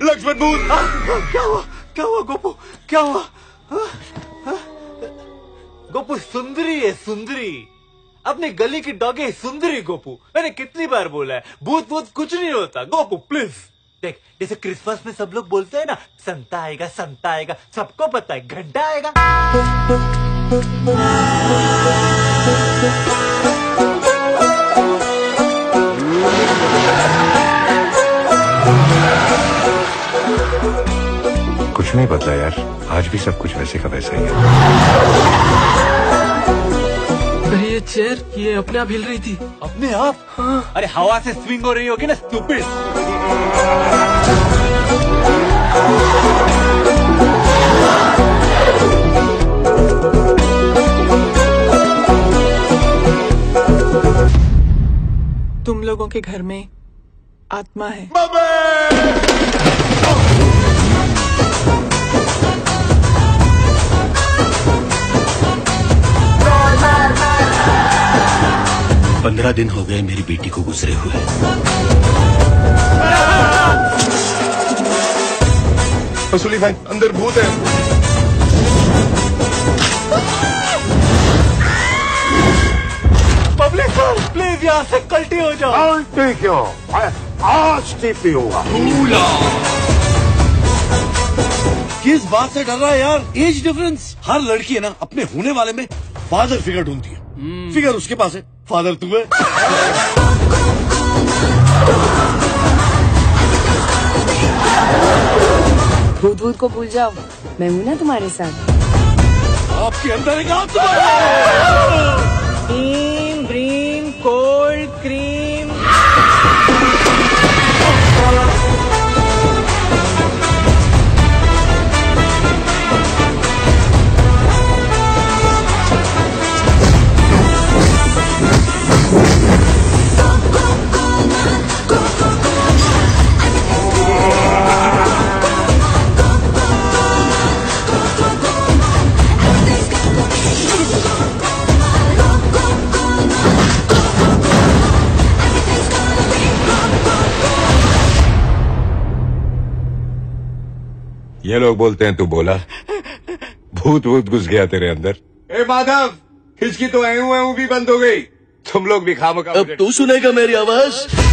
लक्ष्मण भूत। क्या हुआ गोपू, क्या हुआ? गोपू सुंदरी है, सुंदरी। अपनी गली की डॉगी सुंदरी गोपू। मैंने कितनी बार बोला है, भूत भूत कुछ नहीं होता गोपू, प्लीज। देख, जैसे क्रिसमस में सब लोग बोलते हैं ना, संता आएगा, संता आएगा, सबको पता है घंटा आएगा। कुछ नहीं बदला यार, आज भी सब कुछ वैसे का वैसा ही है। ये चेयर ये अपने आप हिल रही थी। अपने आप? हाँ। अरे हवा से स्विंग हो रही होगी ना, स्टूपिड। तुम लोगों के घर में आत्मा है। पंद्रह दिन हो गए मेरी बेटी को गुजरे हुए। वसूली भाई, अंदर भूत है। पब्लिक सर, प्लीज यहाँ से कल्टी हो जाओ। कल्टी क्यों? आज टीपी होगा। किस बात से डर रहा है यार? Age difference. हर लड़की है ना अपने होने वाले में फादर फिगर ढूंढती है। फिगर उसके पास है, फादर तू है। भूत भूत को भूल जाओ, मैं हूं ना तुम्हारे साथ। आपके अंदर एक आत्मा। क्रीम ब्रीम कोल्ड क्रीम। ये लोग बोलते हैं तू बोला, भूत भूत घुस गया तेरे अंदर। ए माधव, हिचकी तो ऐ भी बंद हो गई। तुम लोग भी खामखा। अब तू सुनेगा मेरी आवाज।